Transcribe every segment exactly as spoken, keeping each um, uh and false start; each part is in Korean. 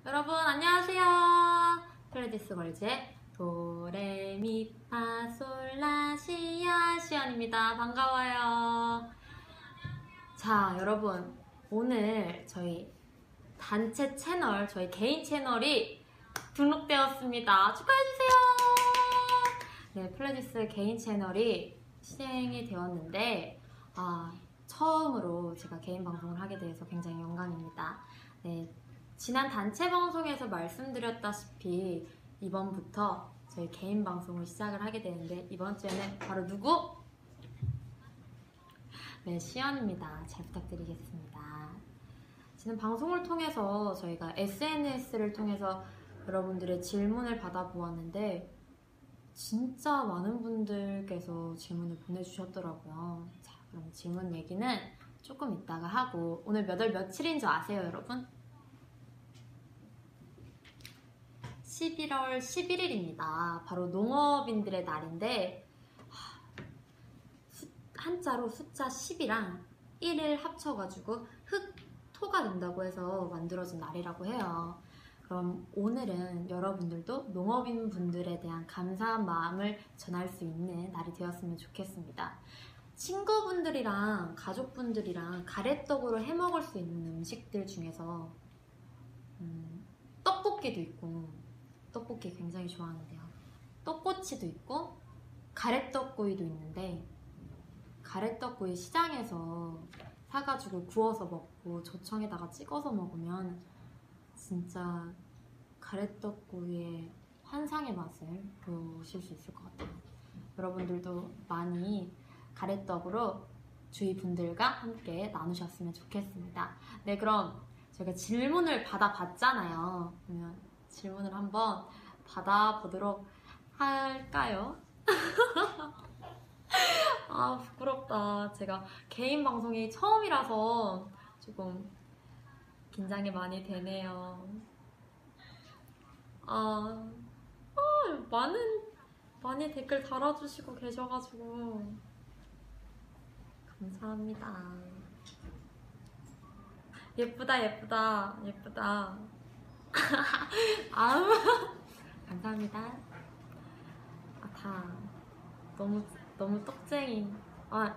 여러분 안녕하세요. 플레디스 걸즈의 도레미파솔라시아 시연입니다. 반가워요. 자, 여러분 오늘 저희 단체 채널, 저희 개인 채널이 등록되었습니다. 축하해주세요. 네, 플레디스 개인 채널이 시행이 되었는데 아, 처음으로 제가 개인 방송을 하게 돼서 굉장히 영광입니다. 네, 지난 단체 방송에서 말씀드렸다시피 이번부터 저희 개인 방송을 시작을 하게 되는데 이번 주에는 바로 누구? 네, 시연입니다. 잘 부탁드리겠습니다. 지난 방송을 통해서 저희가 에스엔에스를 통해서 여러분들의 질문을 받아보았는데 진짜 많은 분들께서 질문을 보내주셨더라고요. 자, 그럼 질문 얘기는 조금 이따가 하고 오늘 몇 월 며칠인 줄 아세요, 여러분? 십일월 십일일입니다. 바로 농업인들의 날인데 한자로 숫자 십이랑 일을 합쳐가지고 흑토가 된다고 해서 만들어진 날이라고 해요. 그럼 오늘은 여러분들도 농업인 분들에 대한 감사한 마음을 전할 수 있는 날이 되었으면 좋겠습니다. 친구분들이랑 가족분들이랑 가래떡으로 해먹을 수 있는 음식들 중에서 음, 떡볶이도 있고, 떡볶이 굉장히 좋아하는데요. 떡꼬치도 있고 가래떡구이도 있는데 가래떡구이 시장에서 사가지고 구워서 먹고 조청에다가 찍어서 먹으면 진짜 가래떡구이의 환상의 맛을 보실 수 있을 것 같아요. 여러분들도 많이 가래떡으로 주위 분들과 함께 나누셨으면 좋겠습니다. 네, 그럼 저희가 질문을 받아봤잖아요. 그러면 질문을 한번 받아보도록 할까요? 아, 부끄럽다. 제가 개인 방송이 처음이라서 조금 긴장이 많이 되네요. 아, 아 많은 많이 댓글 달아주시고 계셔가지고 감사합니다. 예쁘다 예쁘다 예쁘다. 아우 감사합니다. 아, 다 너무 너무 떡쟁이. 아,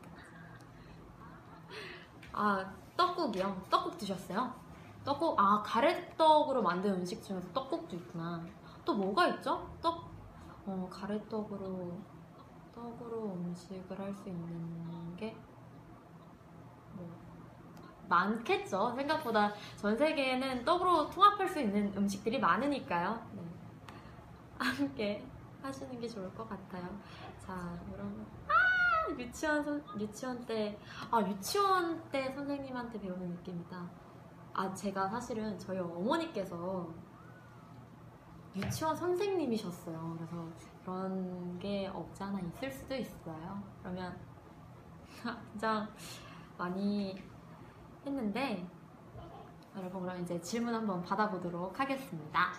아 떡국이요? 떡국 드셨어요? 떡국, 아 가래떡으로 만든 음식 중에서 떡국도 있구나. 또 뭐가 있죠? 떡, 어 가래떡으로 떡으로 음식을 할 수 있는 게 뭐 많겠죠. 생각보다 전 세계에는 떡으로 통합할 수 있는 음식들이 많으니까요. 네. 함께 하시는 게 좋을 것 같아요. 자, 여러분. 아, 유치원 선, 유치원 때, 아, 유치원 때 선생님한테 배우는 느낌이다. 아, 제가 사실은 저희 어머니께서 유치원 선생님이셨어요. 그래서 그런 게 없지 않아 있을 수도 있어요. 그러면 긴장 많이 했는데, 여러분, 그럼 이제 질문 한번 받아보도록 하겠습니다.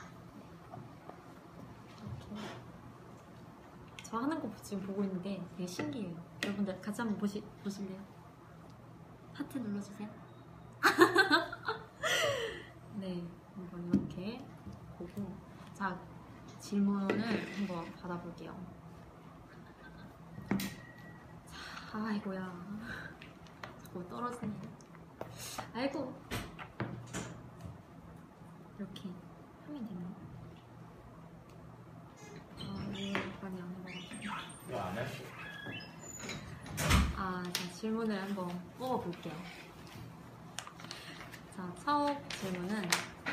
저 하는 거 지금 보고 있는 게 되게 신기해요. 여러분들 같이 한번 보시, 보실래요? 하트 눌러주세요. 네, 한번 이렇게 보고. 자, 질문을 한번 받아볼게요. 자, 아이고야. 자꾸 떨어지네. 아이고. 이렇게 하면 되나요? 아, 네, 많이 안 해봐가지고. 이거 안 해? 아, 자, 질문을 한번 뽑아볼게요. 자, 첫 질문은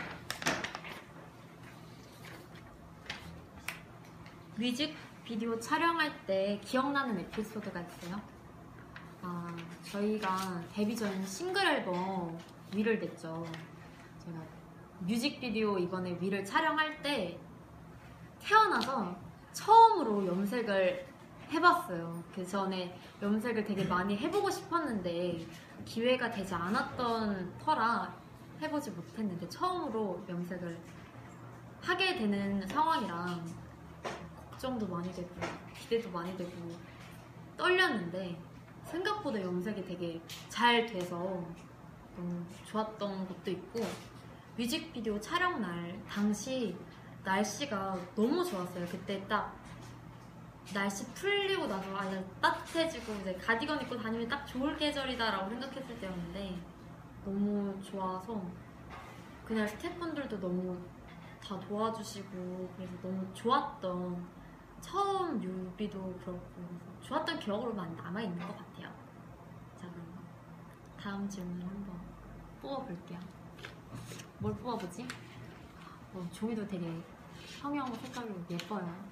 뮤직비디오 촬영할 때 기억나는 에피소드가 있어요? 아, 저희가 데뷔 전 싱글 앨범 위를 냈죠. 제가 뮤직비디오 이번에 위를 촬영할 때 태어나서 처음으로 염색을 해봤어요. 그 전에 염색을 되게 많이 해보고 싶었는데 기회가 되지 않았던 터라 해보지 못했는데 처음으로 염색을 하게 되는 상황이랑 걱정도 많이 되고 기대도 많이 되고 떨렸는데 생각보다 염색이 되게 잘 돼서 너무 좋았던 것도 있고 뮤직비디오 촬영 날 당시 날씨가 너무 좋았어요. 그때 딱 날씨 풀리고 나서 아예 따뜻해지고 이제 가디건 입고 다니면 딱 좋을 계절이다라고 생각했을 때였는데 너무 좋아서 그날 스태프분들도 너무 다 도와주시고 그래서 너무 좋았던 처음 뮤비도 그렇고 그래서 좋았던 기억으로 많이 남아있는 것 같아요. 자 그럼 다음 질문을 한번 뽑아볼게요. 뭘 뽑아보지? 어, 종이도 되게 성형 색깔로 예뻐요.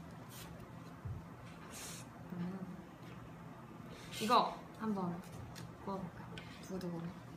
음, 이거 한번 뽑아볼까요? 두고두고.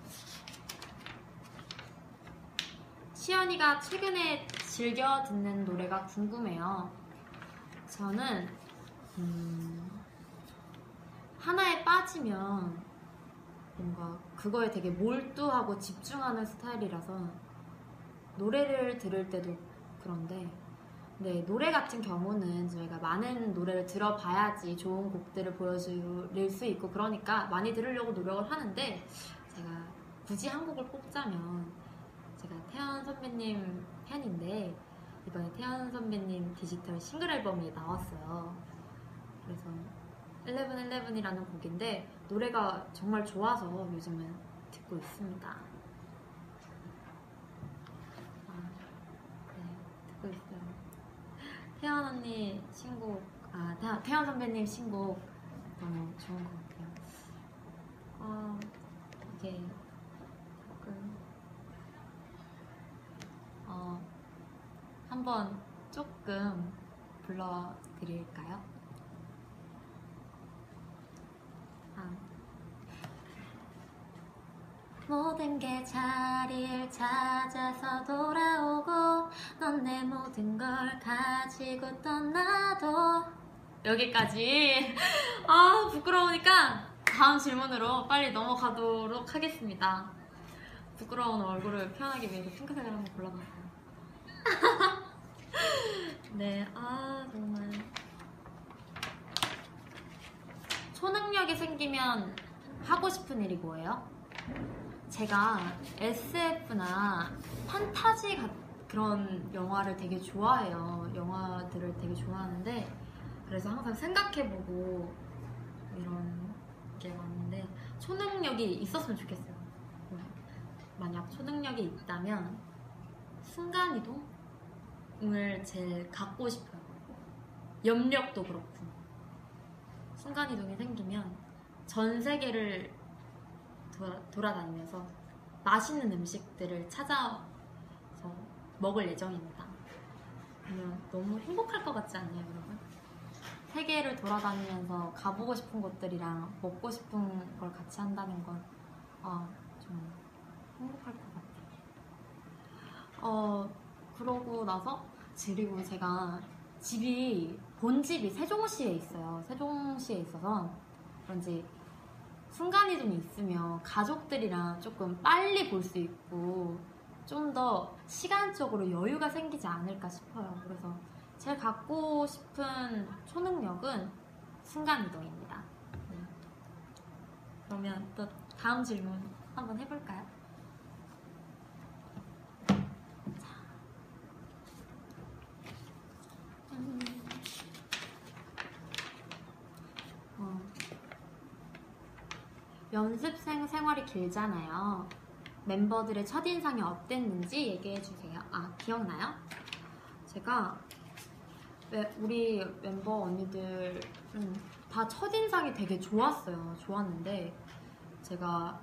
시연이가 최근에 즐겨 듣는 노래가 궁금해요. 저는 음, 하나에 빠지면 뭔가 그거에 되게 몰두하고 집중하는 스타일이라서 노래를 들을 때도 그런데 네, 노래 같은 경우는 저희가 많은 노래를 들어봐야지 좋은 곡들을 보여드릴 수 있고 그러니까 많이 들으려고 노력을 하는데 제가 굳이 한 곡을 뽑자면 제가 태연 선배님 팬인데 이번에 태연 선배님 디지털 싱글 앨범이 나왔어요. 그래서 일레븐 일레븐이라는 곡인데 노래가 정말 좋아서 요즘은 듣고 있습니다. 아, 네, 듣고 있어요. 태연 언니 신곡, 아, 태, 태연 선배님 신곡 너무 좋은 것 같아요. 아, 이게 조금, 어, 한번 조금 불러드릴까요? 아. 모든 게 자리를 찾아서 돌아오고 넌 내 모든 걸 가지고 떠나도 여기까지. 아 부끄러우니까 다음 질문으로 빨리 넘어가도록 하겠습니다. 부끄러운 얼굴을 표현하기 위해서 핑크색을 한번 골라봤어요. 네, 아 정말 초능력이 생기면 하고 싶은 일이 뭐예요? 제가 에스에프나 판타지 같은 그런 영화를 되게 좋아해요. 영화들을 되게 좋아하는데 그래서 항상 생각해보고 이런 게 많은데 초능력이 있었으면 좋겠어요. 만약 초능력이 있다면 순간이동을 제일 갖고 싶어요. 염력도 그렇고 순간이동이 생기면 전 세계를 돌아, 돌아다니면서 맛있는 음식들을 찾아서 먹을 예정입니다. 그러면 너무 행복할 것 같지 않나요, 여러분? 세계를 돌아다니면서 가보고 싶은 곳들이랑 먹고 싶은 걸 같이 한다는 건 아, 좀 행복할 것 같아요. 어, 그러고 나서 그리고 제가 집이 본집이 세종시에 있어요. 세종시에 있어서 그런지 순간이동이 있으면 가족들이랑 조금 빨리 볼 수 있고 좀 더 시간적으로 여유가 생기지 않을까 싶어요. 그래서 제일 갖고 싶은 초능력은 순간이동입니다. 네. 그러면 또 다음 질문 한번 해볼까요? 자. 음. 어. 연습생 생활이 길잖아요. 멤버들의 첫인상이 어땠는지 얘기해주세요. 아, 기억나요? 제가 왜 우리 멤버 언니들 음, 다 첫인상이 되게 좋았어요. 좋았는데 제가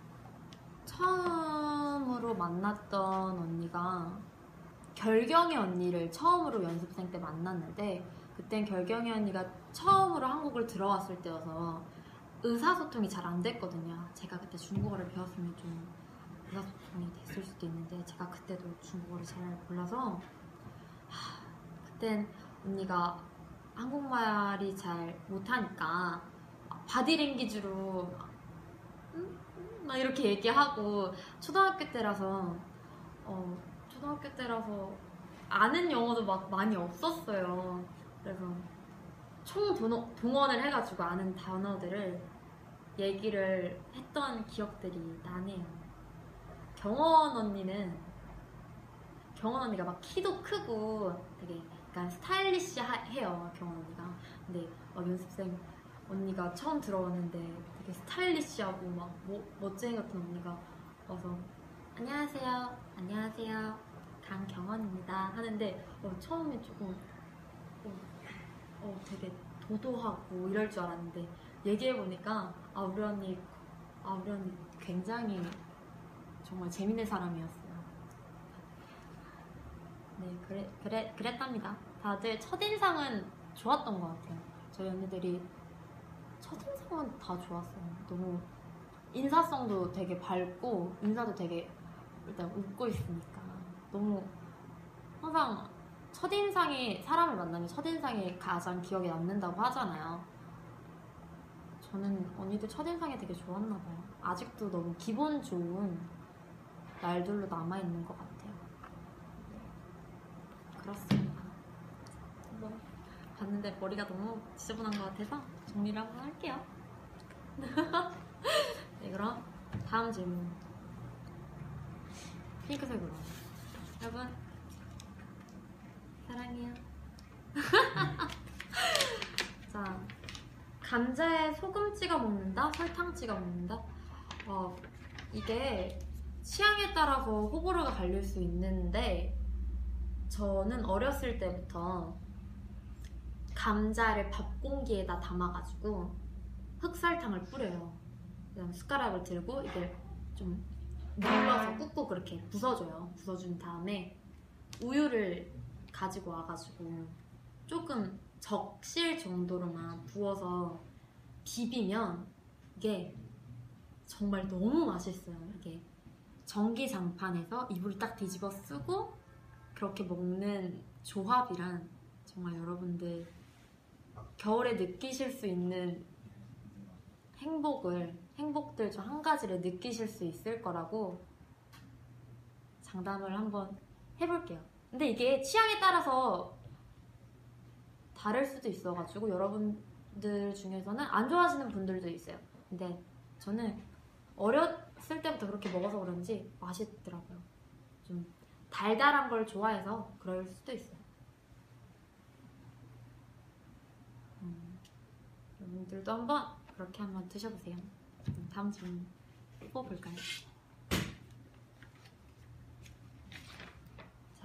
처음으로 만났던 언니가 결경이 언니를 처음으로 연습생 때 만났는데 그땐 결경이 언니가 처음으로 한국을 들어왔을 때여서 의사소통이 잘 안 됐거든요. 제가 그때 중국어를 배웠으면 좀 의사소통이 됐을 수도 있는데 제가 그때도 중국어를 잘 몰라서 하, 그땐 언니가 한국말이 잘 못하니까 바디랭귀지로 음? 막 이렇게 얘기하고 초등학교 때라서 어, 초등학교 때라서 아는 영어도 막 많이 없었어요. 그래서 총 동원을 해가지고 아는 단어들을 얘기를 했던 기억들이 나네요. 경원 언니는 경원 언니가 막 키도 크고 되게 약간 스타일리시해요, 경원 언니가. 근데 막 연습생 언니가 처음 들어왔는데 되게 스타일리시하고 막 뭐, 멋쟁이 같은 언니가 와서 안녕하세요, 안녕하세요, 강경원입니다 하는데 어, 처음에 조금 어, 어, 되게 도도하고 이럴 줄 알았는데 얘기해보니까 아 우리 언니 아 우리 언니 굉장히 정말 재밌는 사람이었어요. 네, 그래, 그래, 그랬답니다. 다들 첫인상은 좋았던 것 같아요. 저희 언니들이 첫인상은 다 좋았어요. 너무 인사성도 되게 밝고 인사도 되게 일단 웃고 있으니까 너무 항상 첫인상이 사람을 만나면 첫인상이 가장 기억에 남는다고 하잖아요. 저는 언니들 첫인상이 되게 좋았나 봐요. 아직도 너무 기분 좋은 날들로 남아있는 것 같아요. 그렇습니다. 한번 봤는데 머리가 너무 지저분한 것 같아서 정리를 한번 할게요. 네, 그럼 다음 질문. 핑크색으로. 여러분 사랑해요. 자, 감자에 소금 찍어 먹는다? 설탕 찍어 먹는다? 어, 이게 취향에 따라서 호불호가 갈릴 수 있는데 저는 어렸을 때부터 감자를 밥 공기에다 담아가지고 흑설탕을 뿌려요. 그다음 숟가락을 들고 이걸 좀 눌러서 꾹꾹 그렇게 부숴줘요. 부숴준 다음에 우유를 가지고 와가지고 조금 적실 정도로만 부어서 비비면 이게 정말 너무 맛있어요. 이게 전기장판에서 이불을 딱 뒤집어 쓰고 그렇게 먹는 조합이란 정말 여러분들 겨울에 느끼실 수 있는 행복을 행복들 중 한 가지를 느끼실 수 있을 거라고 장담을 한번 해볼게요. 근데 이게 취향에 따라서 다를 수도 있어가지고 여러분들 중에서는 안 좋아하시는 분들도 있어요. 근데 저는 어렸을 때부터 그렇게 먹어서 그런지 맛있더라고요. 좀 달달한 걸 좋아해서 그럴 수도 있어요. 음, 여러분들도 한번 그렇게 한번 드셔보세요. 다음 질문 뽑아볼까요? 자,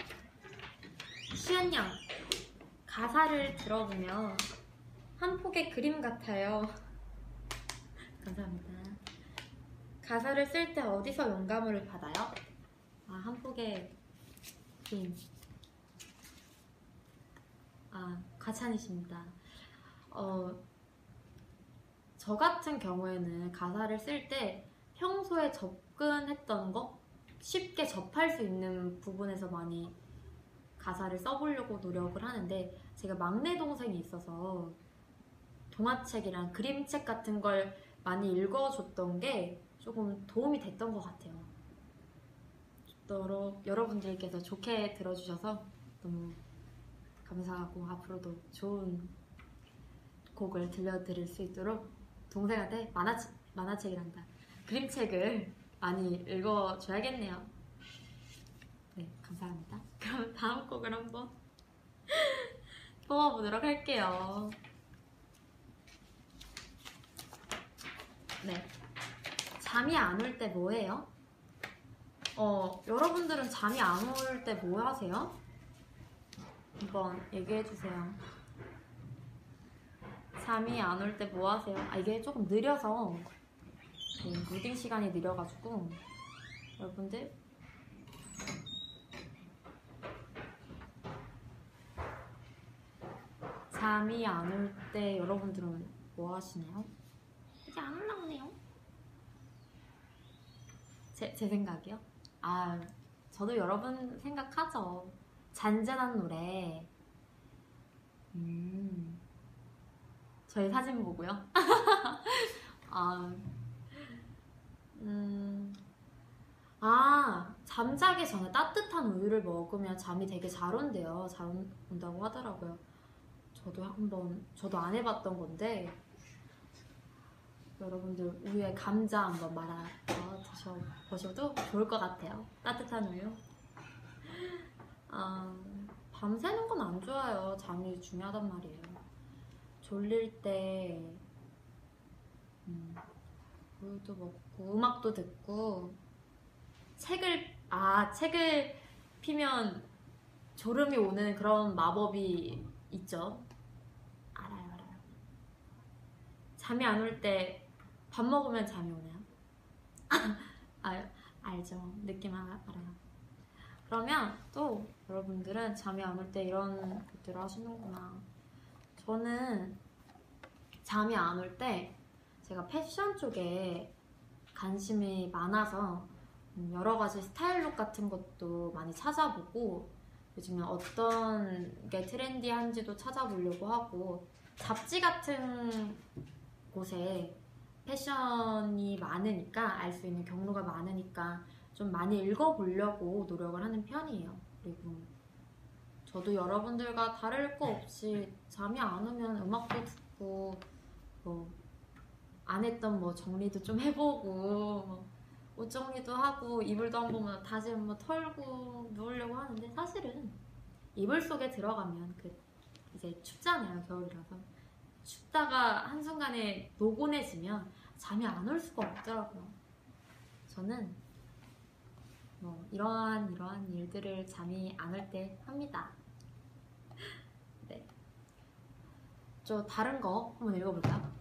시은양 가사를 들어보면 한 폭의 그림 같아요. 감사합니다. 가사를 쓸 때 어디서 영감을 받아요? 아, 한 폭의 그림. 아, 과찬이십니다. 어, 저 같은 경우에는 가사를 쓸 때 평소에 접근했던 거, 쉽게 접할 수 있는 부분에서 많이 가사를 써보려고 노력을 하는데 제가 막내 동생이 있어서 동화책이랑 그림책 같은 걸 많이 읽어줬던 게 조금 도움이 됐던 것 같아요. 여러, 여러분들께서 좋게 들어주셔서 너무 감사하고 앞으로도 좋은 곡을 들려드릴 수 있도록 동생한테 만화책, 만화책이란다 그림책을 많이 읽어줘야겠네요. 네, 감사합니다. 그럼 다음 곡을 한번 뽑아보도록 할게요. 네, 잠이 안 올 때 뭐해요? 어, 여러분들은 잠이 안 올 때 뭐 하세요? 한번 얘기해주세요. 잠이 안 올 때 뭐 하세요? 아, 이게 조금 느려서 네, 무딩 시간이 느려가지고 여러분들 잠이 안 올 때 여러분들은 뭐 하시나요? 이게 안 올라오네요. 제, 제 생각이요? 아, 저도 여러분 생각하죠. 잔잔한 노래. 음, 저희 사진 보고요. 아, 음, 아, 잠자기 전에 따뜻한 우유를 먹으면 잠이 되게 잘 온대요. 잘 온다고 하더라고요. 저도 한번, 저도 안 해봤던 건데 여러분들 우유에 감자 한번 말아 드셔보셔도 좋을 것 같아요. 따뜻한 우유. 아, 밤새는 건 안 좋아요. 잠이 중요하단 말이에요. 졸릴 때 음, 물도 먹고 음악도 듣고 책을 아 책을 피면 졸음이 오는 그런 마법이 있죠. 알아요, 알아요. 잠이 안 올 때 밥 먹으면 잠이 오나요? 아, 알죠. 느낌 알- 알아요. 그러면 또 여러분들은 잠이 안 올 때 이런 것들을 하시는구나. 저는 잠이 안 올 때 제가 패션 쪽에 관심이 많아서 음, 여러 가지 스타일룩 같은 것도 많이 찾아보고 요즘에 어떤 게 트렌디한지도 찾아보려고 하고 잡지 같은 곳에 패션이 많으니까 알 수 있는 경로가 많으니까 좀 많이 읽어보려고 노력을 하는 편이에요. 그리고 저도 여러분들과 다를 거 없이 잠이 안 오면 음악도 듣고 뭐 안 했던 뭐 정리도 좀 해보고 옷 정리도 하고 이불도 한 번만 다시 한번 털고 누우려고 하는데 사실은 이불 속에 들어가면 그 이제 춥잖아요. 겨울이라서 춥다가 한순간에 노곤해지면 잠이 안 올 수가 없더라고요. 저는 뭐 이러한 이러한 일들을 잠이 안 올 때 합니다. 네. 저 다른 거 한번 읽어볼까요?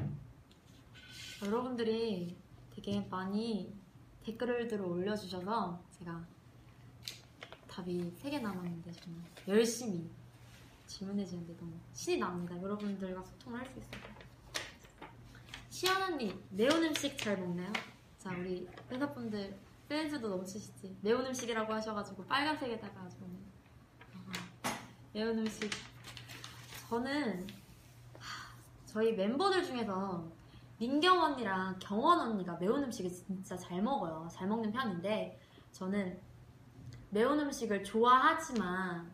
여러분들이 되게 많이 댓글들을 올려주셔서 제가 답이 세 개 남았는데 좀 열심히 질문해주는데 너무 신이 납니다. 여러분들과 소통을 할 수 있어요. 시연 언니, 매운 음식 잘 먹나요? 자, 우리 회사분들 센스도 넘치시지. 매운 음식이라고 하셔가지고 빨간색에다가 아주 아, 매운 음식. 저는 하, 저희 멤버들 중에서 민경 언니랑 경원 언니가 매운 음식을 진짜 잘 먹어요. 잘 먹는 편인데 저는 매운 음식을 좋아하지만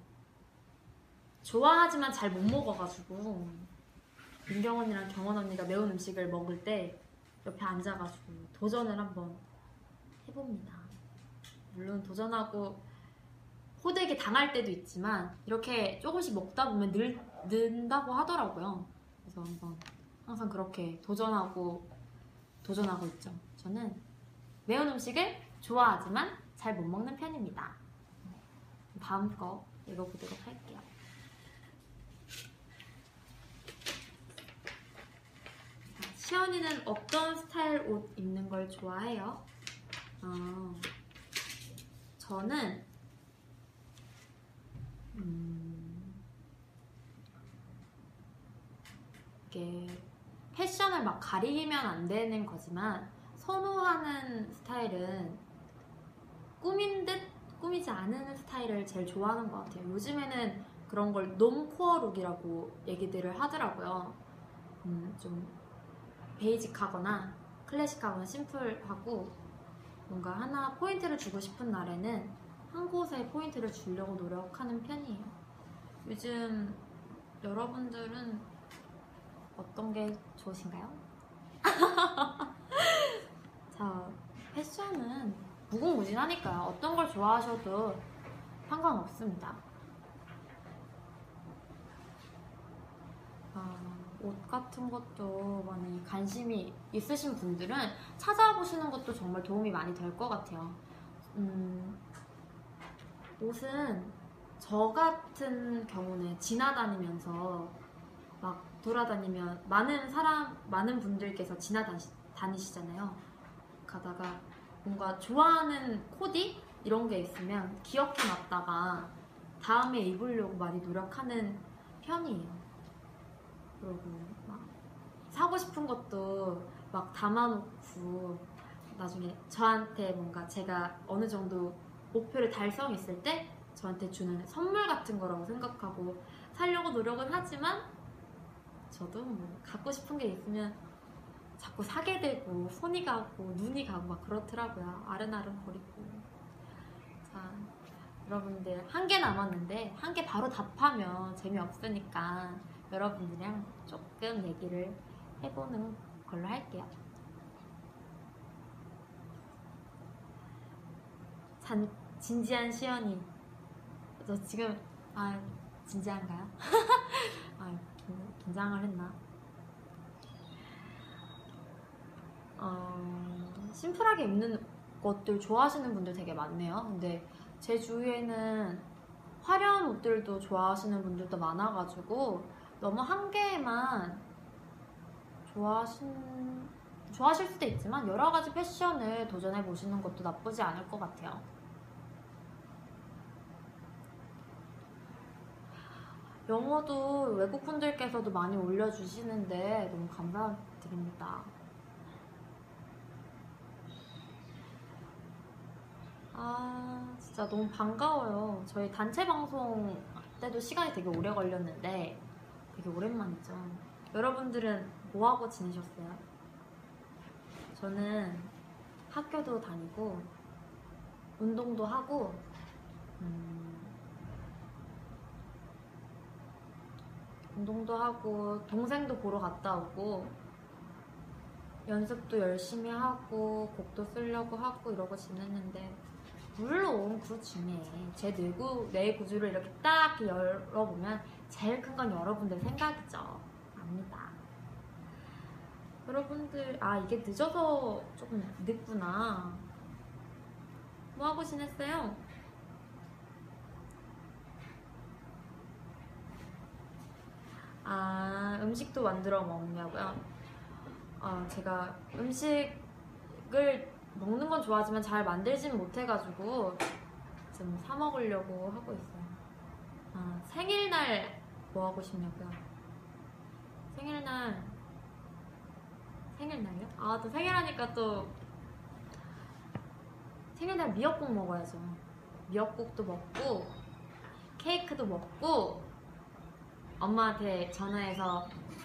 좋아하지만 잘 못 먹어가지고 민경 언니랑 경원 언니가 매운 음식을 먹을 때 옆에 앉아가지고 도전을 한번 해봅니다. 물론 도전하고 호되게 당할 때도 있지만 이렇게 조금씩 먹다 보면 늘, 는다고 하더라고요. 그래서 한번 항상 그렇게 도전하고 도전하고 있죠. 저는 매운 음식을 좋아하지만 잘 못 먹는 편입니다. 다음 거 읽어보도록 할게요. 시연이는 어떤 스타일 옷 입는 걸 좋아해요? 어, 저는 음, 이게 패션을 막 가리면 안 되는 거지만 선호하는 스타일은 꾸민 듯 꾸미지 않은 스타일을 제일 좋아하는 것 같아요. 요즘에는 그런 걸 놈코어 룩이라고 얘기들을 하더라고요. 음, 좀 베이직하거나 클래식하거나 심플하고 뭔가 하나 포인트를 주고 싶은 날에는 한 곳에 포인트를 주려고 노력하는 편이에요. 요즘 여러분들은 어떤 게 좋으신가요? 자, 패션은 무궁무진하니까요. 어떤 걸 좋아하셔도 상관없습니다. 아, 옷 같은 것도 많이 관심이 있으신 분들은 찾아보시는 것도 정말 도움이 많이 될 것 같아요. 음, 옷은 저 같은 경우는 지나다니면서 막 돌아다니면 많은 사람, 많은 분들께서 지나다니시잖아요. 가다가 뭔가 좋아하는 코디? 이런 게 있으면 기억해놨다가 다음에 입으려고 많이 노력하는 편이에요. 그리고 막 사고 싶은 것도 막 담아놓고 나중에 저한테 뭔가 제가 어느 정도 목표를 달성했을 때 저한테 주는 선물 같은 거라고 생각하고 사려고 노력은 하지만 저도 뭐 갖고 싶은 게 있으면 자꾸 사게 되고 손이 가고 눈이 가고 막 그렇더라고요. 아른아른 거리고. 자, 여러분들 한 개 남았는데 한 개 바로 답하면 재미없으니까 여러분들이랑 조금 얘기를 해보는 걸로 할게요. 잔, 진지한 시연이 저 지금 아 진지한가요? 아 긴, 긴장을 했나? 어, 심플하게 입는 것들 좋아하시는 분들 되게 많네요. 근데 제 주위에는 화려한 옷들도 좋아하시는 분들도 많아가지고 너무 한 개만 좋아하신, 좋아하실 수도 있지만 여러 가지 패션을 도전해 보시는 것도 나쁘지 않을 것 같아요. 영어도 외국 분들께서도 많이 올려주시는데 너무 감사드립니다. 아 진짜 너무 반가워요. 저희 단체 방송 때도 시간이 되게 오래 걸렸는데 되게 오랜만이죠. 여러분들은 뭐하고 지내셨어요? 저는 학교도 다니고 운동도 하고 음, 운동도 하고 동생도 보러 갔다 오고 연습도 열심히 하고 곡도 쓰려고 하고 이러고 지냈는데 물론 그 중에 제 뇌구, 뇌 구조를 이렇게 딱 열어보면 제일 큰 건 여러분들 생각이죠. 압니다. 여러분들 아 이게 늦어서 조금 늦구나. 뭐하고 지냈어요? 아 음식도 만들어 먹냐고요? 아 제가 음식을 먹는 건 좋아하지만 잘 만들진 못해가지고 좀 사 먹으려고 하고 있어요. 아 생일날 뭐 하고 싶냐고요? 생일날 생일날요? 아 또 생일하니까 또 생일날 미역국 먹어야죠. 미역국도 먹고 케이크도 먹고 엄마한테 전화해서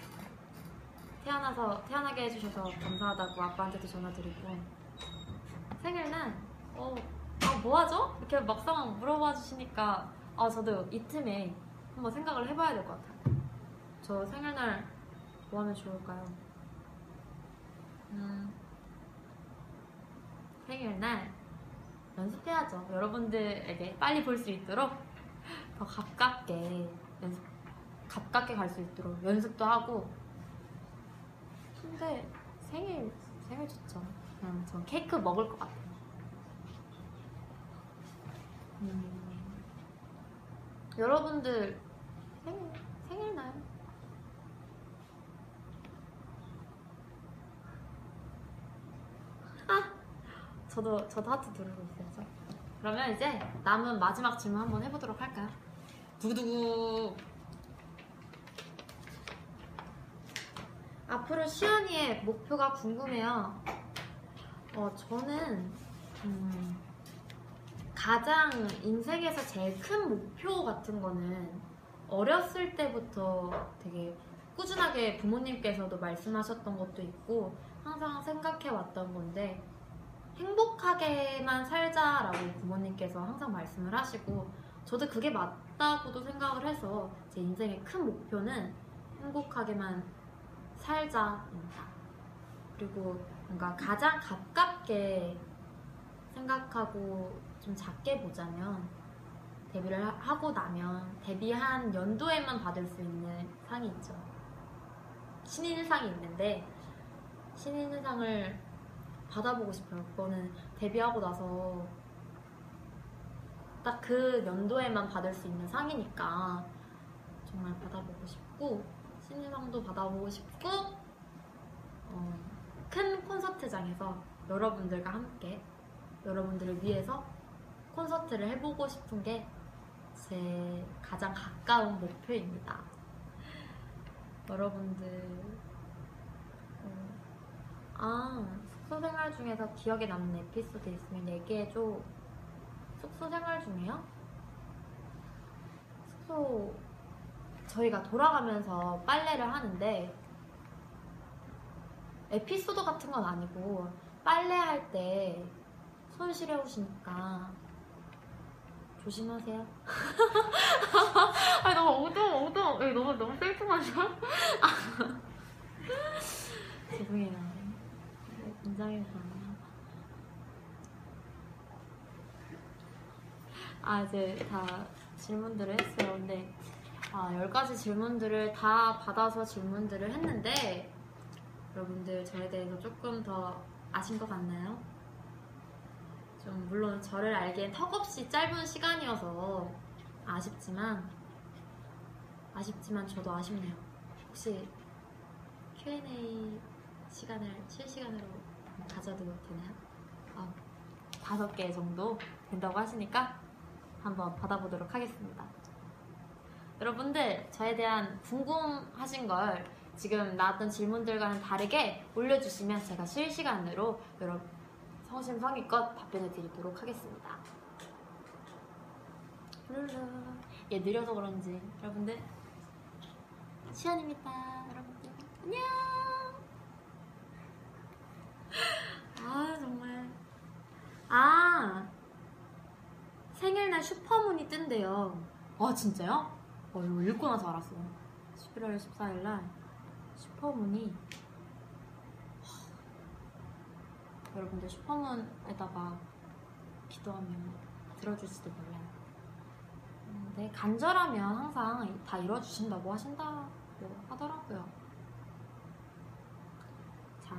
태어나서 태어나게 해주셔서 감사하다고 아빠한테도 전화드리고 생일날 어, 아 뭐하죠? 이렇게 막상 물어봐 주시니까 아 저도 이 틈에 한번 생각을 해봐야 될 것 같아요. 저 생일날 뭐 하면 좋을까요? 음, 생일날 연습해야죠. 여러분들에게 빨리 볼 수 있도록 더 가깝게 연습, 가깝게 갈 수 있도록 연습도 하고. 근데 생일 생일 좋죠. 그냥 전 케이크 먹을 것 같아요. 음, 여러분들 생일 생일날 아 저도 저도 하트 누르고 있어야죠. 그러면 이제 남은 마지막 질문 한번 해보도록 할까요? 두구두구. 앞으로 시연이의 목표가 궁금해요. 어, 저는 음, 가장 인생에서 제일 큰 목표 같은 거는 어렸을 때부터 되게 꾸준하게 부모님께서도 말씀하셨던 것도 있고 항상 생각해 왔던 건데 행복하게만 살자라고 부모님께서 항상 말씀을 하시고 저도 그게 맞다고도 생각을 해서 제 인생의 큰 목표는 행복하게만 살자입니다. 그리고 뭔가 가장 가깝게 생각하고 좀 작게 보자면 데뷔를 하고 나면 데뷔한 연도에만 받을 수 있는 상이 있죠. 신인상이 있는데 신인상을 받아보고 싶어요. 그거는 데뷔하고 나서 딱 그 연도에만 받을 수 있는 상이니까 정말 받아보고 싶고 신인상도 받아보고 싶고 어, 큰 콘서트장에서 여러분들과 함께 여러분들을 위해서 콘서트를 해보고 싶은 게 제 가장 가까운 목표입니다. 여러분들 어, 아 숙소 생활 중에서 기억에 남는 에피소드 있으면 얘기해줘. 숙소 생활 중에요? 숙소 저희가 돌아가면서 빨래를 하는데 에피소드 같은 건 아니고 빨래할 때 손 시려우시니까 조심하세요. 아니 너무 엉뚱 엉뚱 너무 너무 셀프하죠? 죄송해요. 긴장해서. 아 이제 다 질문들을 했어요. 근데 아, 열 가지 질문들을 다 받아서 질문들을 했는데 여러분들 저에 대해서 조금 더 아신 것 같나요? 좀 물론 저를 알기엔 턱없이 짧은 시간이어서 아쉽지만 아쉽지만 저도 아쉽네요. 혹시 큐 앤 에이 시간을 실시간으로 가져도 되나요? 아, 다섯 개 정도 된다고 하시니까 한번 받아보도록 하겠습니다. 여러분들 저에 대한 궁금하신 걸 지금 나왔던 질문들과는 다르게 올려주시면 제가 실시간으로 여러분 성심성의껏 답변해 드리도록 하겠습니다. 얘 느려서 그런지 여러분들 시연입니다. 여러분들 안녕. 아 정말 아 생일날 슈퍼문이 뜬대요. 아 진짜요? 어 이거 읽고 나서 알았어요. 십일월 십사일날 슈퍼문이 여러분들 슈퍼문에다가 기도하면 들어줄지도 몰라요. 근데 간절하면 항상 다 이뤄주신다고 하신다고 하더라고요. 자,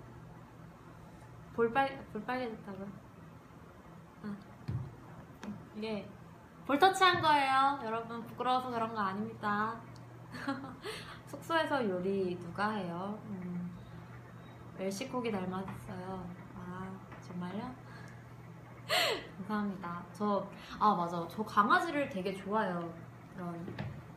볼빨, 볼빨개졌다고요? 아, 이게 볼터치한 거예요. 여러분 부끄러워서 그런 거 아닙니다. 숙소에서 요리 누가 해요? 음, 웰시코기 닮았어요. 아 정말요? 감사합니다. 저, 아, 맞아. 저 강아지를 되게 좋아해요. 그런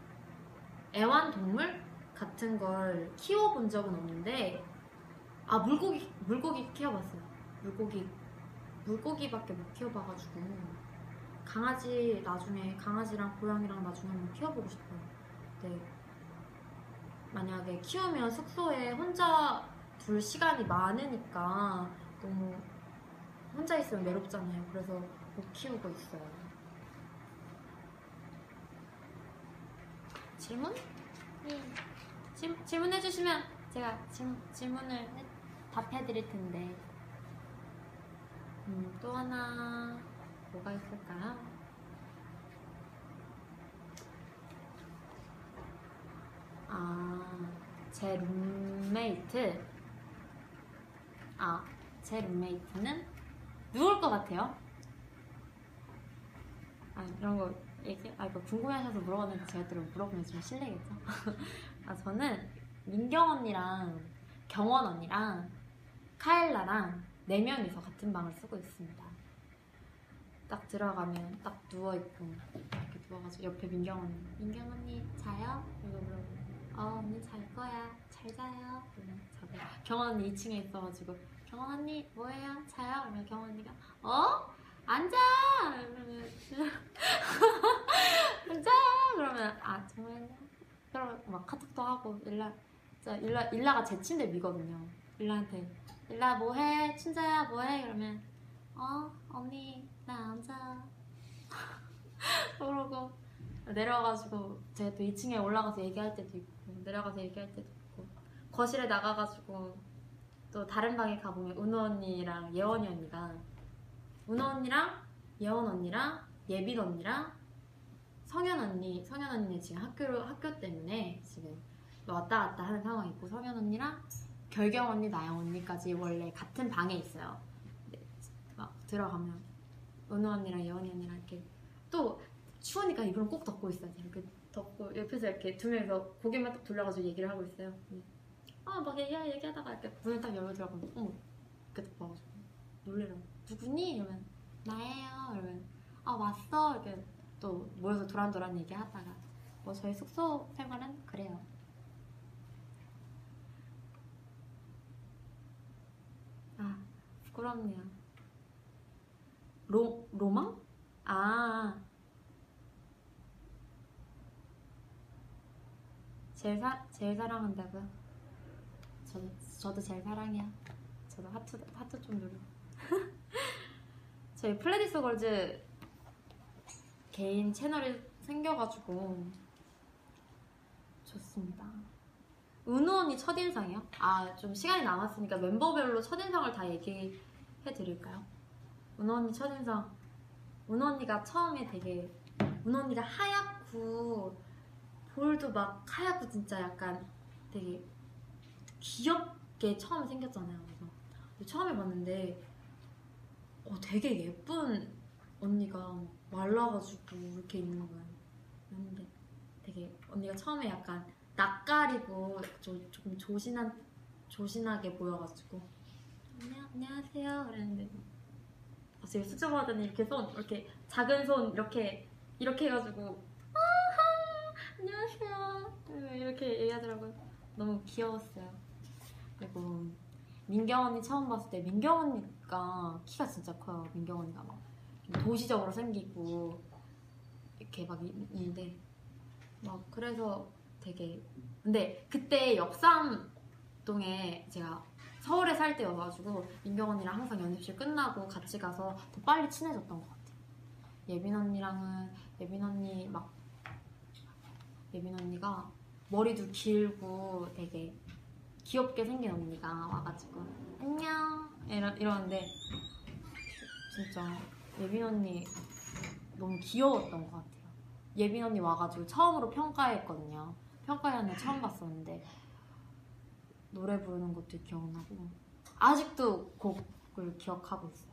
애완동물 같은 걸 키워본 적은 없는데, 아, 물고기, 물고기 키워봤어요. 물고기, 물고기밖에 못 키워봐가지고. 강아지, 나중에, 강아지랑 고양이랑 나중에 한번 키워보고 싶어요. 근데, 만약에 키우면 숙소에 혼자 둘 시간이 많으니까 너무 혼자 있으면 외롭잖아요. 그래서 못 키우고 있어요. 질문? 음. 질, 질문해주시면 제가 질, 질문을 해, 답해드릴 텐데. 음, 또 하나 뭐가 있을까요? 아, 제 룸메이트. 아, 제 룸메이트는 누울 것 같아요? 아 이런 거 얘기, 아 이거 궁금해하셔서 물어봤는데 제가 또 물어보면 좀 실례겠죠? 아 저는 민경 언니랑 경원 언니랑 카일라랑 네 명이서 같은 방을 쓰고 있습니다. 딱 들어가면 딱 누워있고 이렇게 누워가지고 옆에 민경 언니 민경 언니 자요? 이거 물어보고 어 언니 잘 거야 잘 자요? 그러면 자고 경원 언니 이 층에 있어가지고 경원 언니 뭐해요? 자요? 그러면 경원 언니가 어? 앉아! 그러면 앉아! 그러면 아 정말요? 그러면 막 카톡도 하고 일라 진짜 일라 일라가 제 침대 미거든요. 일라한테 일라 뭐해? 춘자야 뭐해? 그러면 어? 언니 나 앉아. 그러고 내려가가지고 제가 또 이 층에 올라가서 얘기할 때도 있고 내려가서 얘기할 때도 있고 거실에 나가가지고 또 다른 방에 가보면 은호 언니랑 예원이 언니가 은호 언니랑 예원 언니랑 예빈 언니랑 성현 언니 성현 언니는 지금 학교 학교 때문에 지금 왔다 갔다 하는 상황이 있고 성현 언니랑 결경 언니 나영 언니까지 원래 같은 방에 있어요. 근데 막 들어가면 은호 언니랑 예원이 언니랑 이렇게 또 추우니까 이불은 꼭 덮고 있어야 돼요. 이렇게 덮고 옆에서 이렇게 두 명이서 고개만 딱 돌려가지고 얘기를 하고 있어요. 아 막 얘기 얘기하다가 이렇게 문을 딱 열고 들어가면 어머 이렇게 덮어가지고 놀래라고 누구니? 이러면 나예요. 이러면 아 왔어. 이렇게 또 모여서 도란도란 얘기하다가 뭐 저희 숙소 생활은 그래요. 아 부끄럽네요. 로 로망? 아 제일 사 제일 사랑한다고요? 저도 저도 제일 사랑해요. 저도 하트 하트 좀 누르고. 저희 플레디스 걸즈 개인 채널이 생겨가지고 좋습니다. 은호 언니 첫인상이요? 아 좀 시간이 남았으니까 멤버별로 첫인상을 다 얘기해드릴까요? 은호 언니 첫인상 은호 언니가 처음에 되게 은 언니가 하얗고 볼도 막 하얗고 진짜 약간 되게 귀엽게 처음 생겼잖아요. 그래서 처음에 봤는데 어, 되게 예쁜 언니가 말라가지고 이렇게 있는 거예요. 근데 되게 언니가 처음에 약간 낯가리고 좀, 조금 조신한, 조신하게 보여가지고 안녕, 안녕하세요 이랬는데 갑자기 수줍어하더니 이렇게 손, 이렇게 작은 손 이렇게 이렇게 해가지고 아하 안녕하세요 이렇게 얘기하더라고요. 너무 귀여웠어요. 그리고 민경 언니 처음 봤을 때 민경 언니가 키가 진짜 커요. 민경 언니가 막 도시적으로 생기고 이렇게 막 있는데 막 그래서 되게 근데 그때 역삼동에 제가 서울에 살 때여가지고 민경 언니랑 항상 연습실 끝나고 같이 가서 더 빨리 친해졌던 것 같아요. 예빈 언니랑은 예빈 언니 막 예빈 언니가 머리도 길고 되게 귀엽게 생긴 언니가 와가지고 안녕 이러, 이러는데 진짜 예빈 언니 너무 귀여웠던 것 같아요. 예빈 언니 와가지고 처음으로 평가했거든요. 평가회는 처음 봤었는데 노래 부르는 것도 기억나고 아직도 곡을 기억하고 있어요.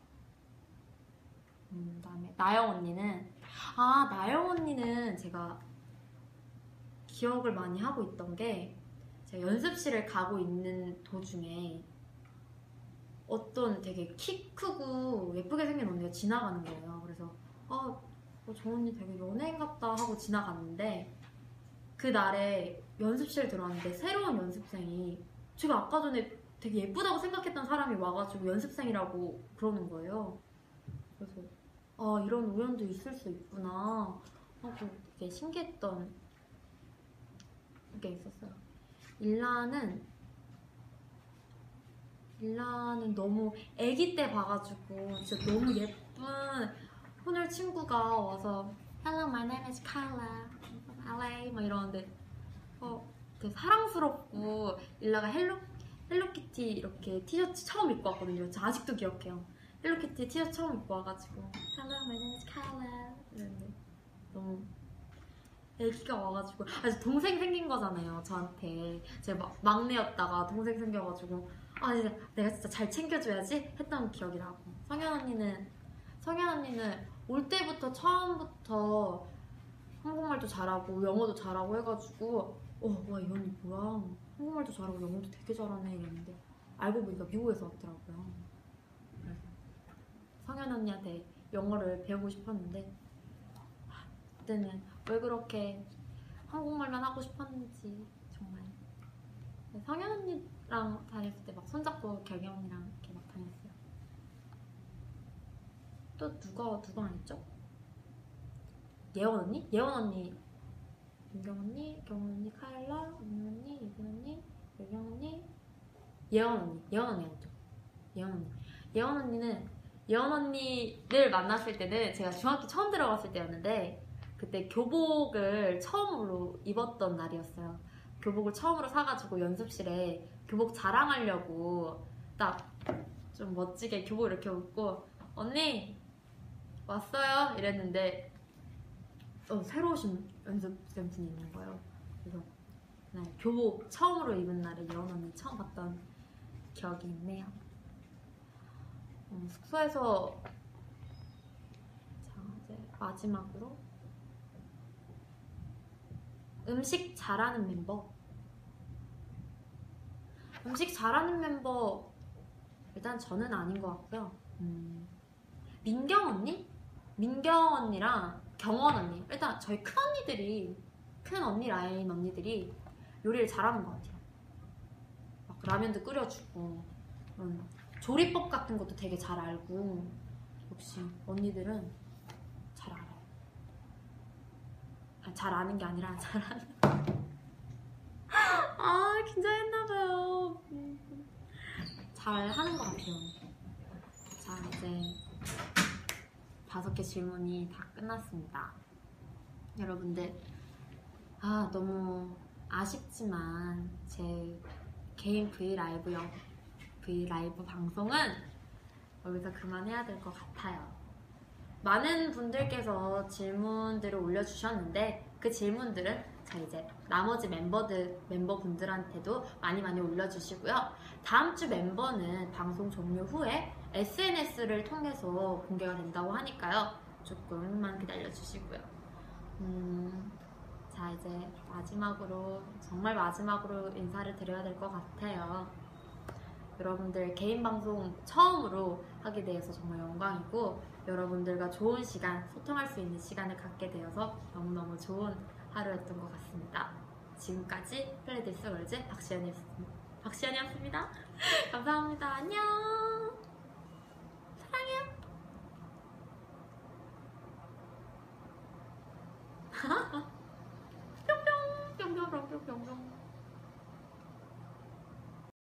음, 그다음에 나영 언니는 아 나영 언니는 제가 기억을 많이 하고 있던 게 제가 연습실을 가고 있는 도중에 어떤 되게 키 크고 예쁘게 생긴 언니가 지나가는 거예요. 그래서 아, 저 언니 되게 연예인 같다 하고 지나갔는데 그 날에 연습실 들어왔는데 새로운 연습생이 제가 아까 전에 되게 예쁘다고 생각했던 사람이 와가지고 연습생이라고 그러는 거예요. 그래서 아 이런 우연도 있을 수 있구나 하고 되게 신기했던 게 있었어요. 일라는 일라는 너무 아기 때 봐가지고 진짜 너무 예쁜 혼혈 친구가 와서 Hello, my name is Carla, 엘에이 막 이러는데 어 되게 사랑스럽고 일라가 헬로 헬로키티 이렇게 티셔츠 처음 입고 왔거든요. 저 아직도 기억해요. 헬로키티 티셔츠 처음 입고 와가지고 Hello, my name is Carla 이랬는데 너무 애기가 와가지고 아직 동생 생긴 거잖아요. 저한테 제가 막, 막내였다가 동생 생겨가지고 아 이제 내가 진짜 잘 챙겨줘야지 했던 기억이 나고 성현 언니는 성현 언니는 올 때부터 처음부터 한국말도 잘하고 영어도 잘하고 해가지고 어 와 이 언니 뭐야 한국말도 잘하고 영어도 되게 잘하네 이랬는데 알고 보니까 미국에서 왔더라고요. 그래서 성현 언니한테 영어를 배우고 싶었는데 그때는 왜 그렇게 한국말만 하고 싶었는지 정말 성현 언니랑 다녔을 때 막 손잡고 결경 언니랑 이렇게 막 다녔어요. 또 누가 누가 안 했죠? 예원 언니? 예원 언니, 민경 언니, 경원 언니, 카일라, 은유 언니, 예빈 언니, 예경 언니, 예원 언니, 예원 언니 했죠? 예원 언니. 예원 언니는 예원 언니를 만났을 때는 제가 중학교 처음 들어갔을 때였는데 그때 교복을 처음으로 입었던 날이었어요. 교복을 처음으로 사가지고 연습실에 교복 자랑하려고 딱 좀 멋지게 교복 이렇게 입고 언니 왔어요 이랬는데 어, 새로 오신 연습생분이 있는 거예요. 그래서 네, 교복 처음으로 입은 날에 예원 언니 처음 봤던 기억이 있네요. 음, 숙소에서 자 이제 마지막으로 음식 잘하는 멤버 음식 잘하는 멤버 일단 저는 아닌 것 같고요. 음, 민경 언니? 민경 언니랑 경원 언니 일단 저희 큰 언니들이 큰 언니 라인 언니들이 요리를 잘하는 것 같아요. 막 라면도 끓여주고 음, 조리법 같은 것도 되게 잘 알고 역시 언니들은 잘 알아요. 아니, 잘 아는 게 아니라 잘 아는 아 긴장했나봐요. 잘 하는 것 같아요. 자 이제 다섯 개 질문이 다 끝났습니다. 여러분들 아 너무 아쉽지만 제 개인 브이라이브용 브이라이브 방송은 여기서 그만해야 될 것 같아요. 많은 분들께서 질문들을 올려주셨는데 그 질문들은 자 이제 나머지 멤버들 멤버분들한테도 많이 많이 올려주시고요. 다음 주 멤버는 방송 종료 후에 에스엔에스를 통해서 공개가 된다고 하니까요. 조금만 기다려주시고요. 음, 자 이제 마지막으로 정말 마지막으로 인사를 드려야 될 것 같아요. 여러분들 개인 방송 처음으로 하게 되어서 정말 영광이고 여러분들과 좋은 시간, 소통할 수 있는 시간을 갖게 되어서 너무너무 좋은 하루였던 것 같습니다. 지금까지 플레이디스 월즈 박시연이었습니다. 박시연이었습니다. 감사합니다. 안녕.